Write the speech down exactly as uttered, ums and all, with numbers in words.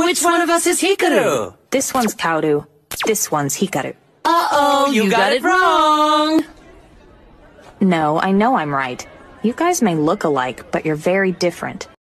which one of us is Hikaru? This one's Kaoru. This one's Hikaru. Uh-oh, you got it wrong! No, I know I'm right. You guys may look alike, but you're very different.